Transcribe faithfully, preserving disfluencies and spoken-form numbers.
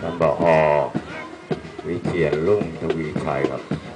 ท่านผอ.วิเชียรรุ่งทวีชัยครับ